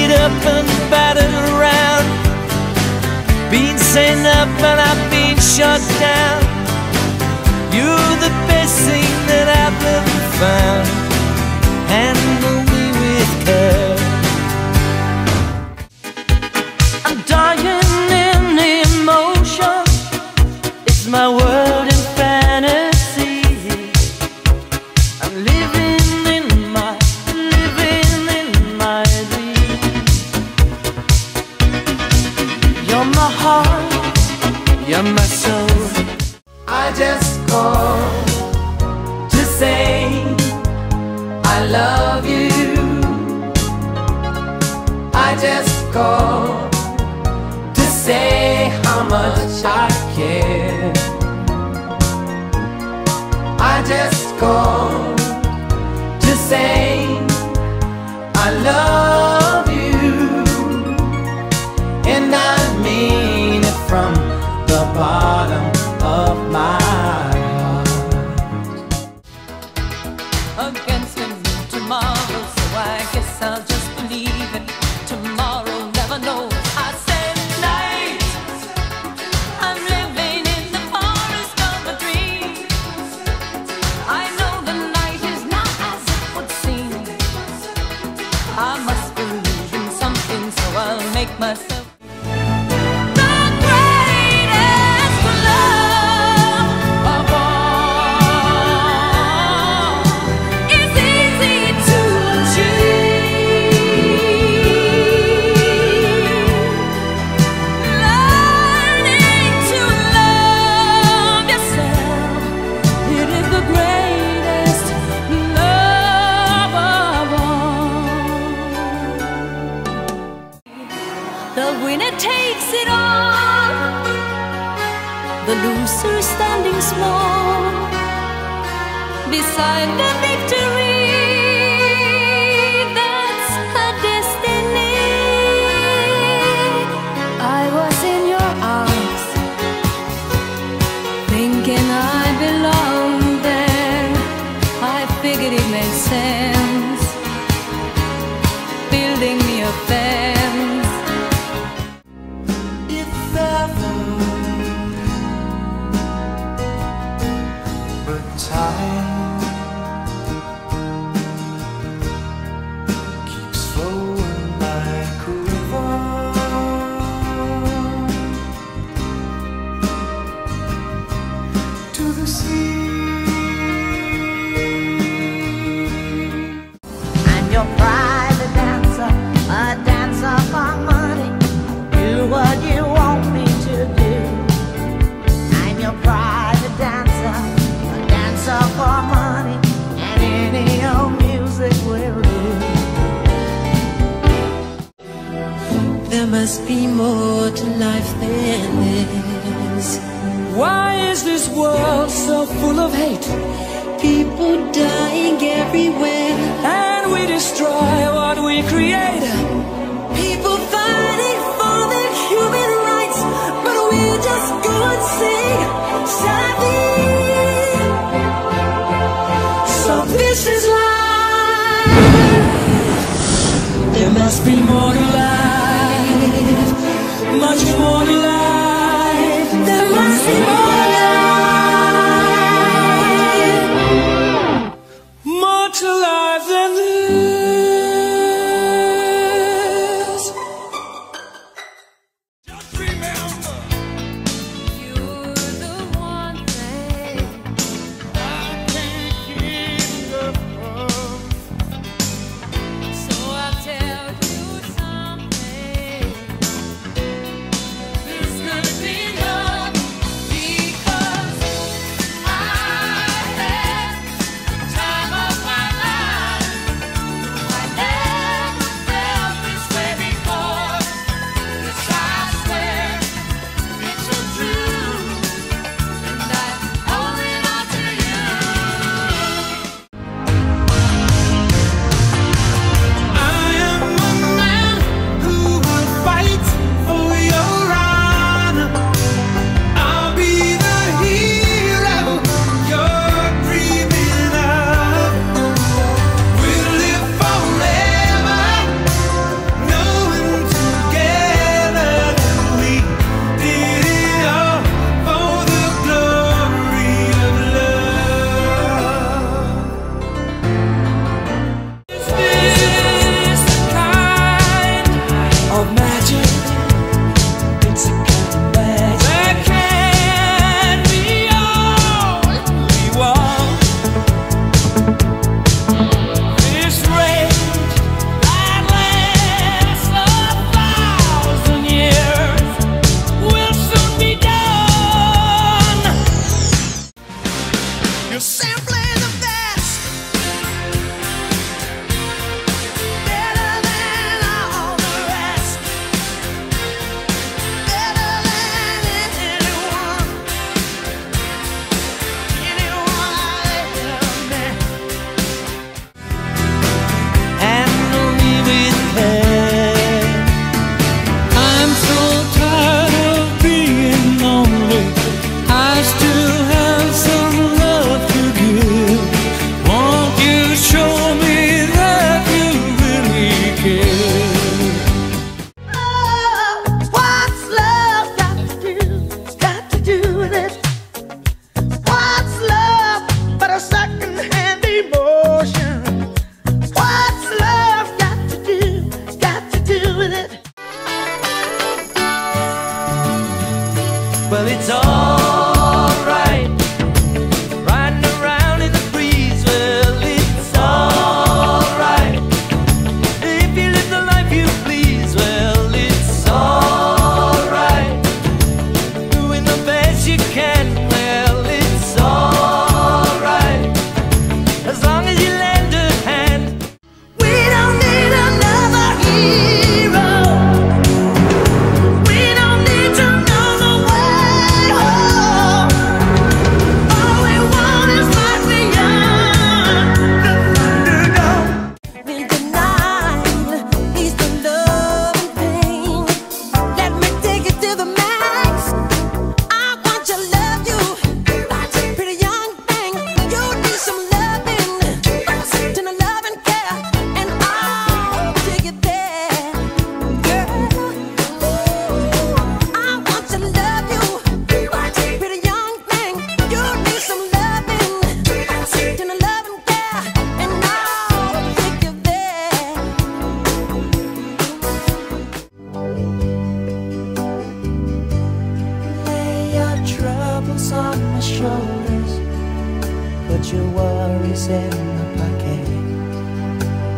beat up and battered around, been sent up and I've been shut down. You're the best thing that I've ever found. Handle me with care. I'm dying in emotion. It's my world in fantasy. I'm living in my dream. You're my heart, you're my soul. I just called to say I love you. I just called to say how much I care. I just called to say I love you, and I mean it from the bottom of my heart. Against him tomorrow, so I guess I'll just believe it. Tomorrow never knows. I said night. I'm living in the forest of a dream. I know the night is not as it would seem. I must believe in something, so I'll make myself takes it all, the loser standing small beside the victory. That's her destiny. I was in your arms, thinking I belonged there. I figured it made sense, building me a fence. Time keeps flowing like a river to the sea. I'm your private dancer, a dancer for money. Do what you want me to do. I'm your private dancer, for money, and any old music will do. There must be more to life than this. Why is this world so full of hate? People dying everywhere, and we destroy what we create. People fighting for their human rights, but we just go and sing Stevie. So this is life. There must be more to life, much more to life. There must be more to life, more to life than this. Just remember, you're the one thing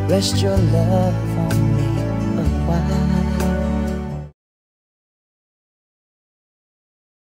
rest your love on me.